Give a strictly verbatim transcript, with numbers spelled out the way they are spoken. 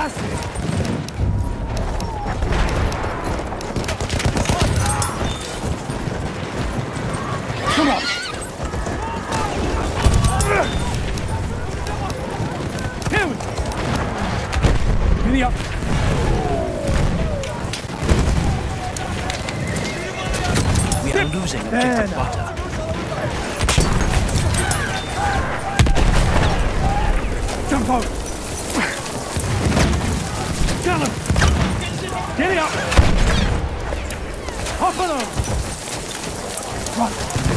That's it. Come on. Here we go. Giddy up. We are losing objective butter. Jump out. Got him. Giddy up. Hop on over. Run.